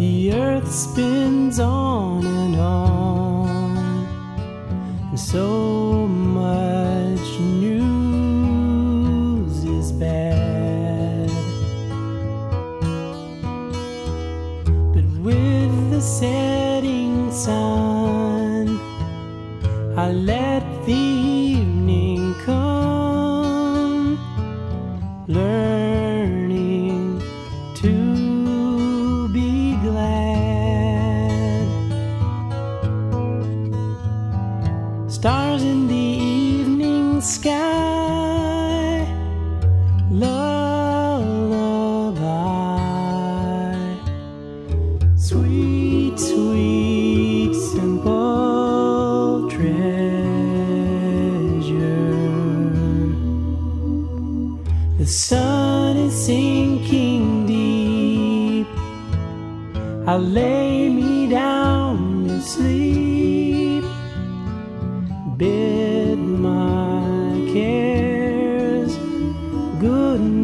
The earth spins on and on, and so much news is bad. But with the setting sun, I let the evening come, learning to be glad. Stars in the evening sky, lullaby, sweet, sweet, simple treasure. The sun is sinking deep, I'll lay me down to sleep, bid my cares good night.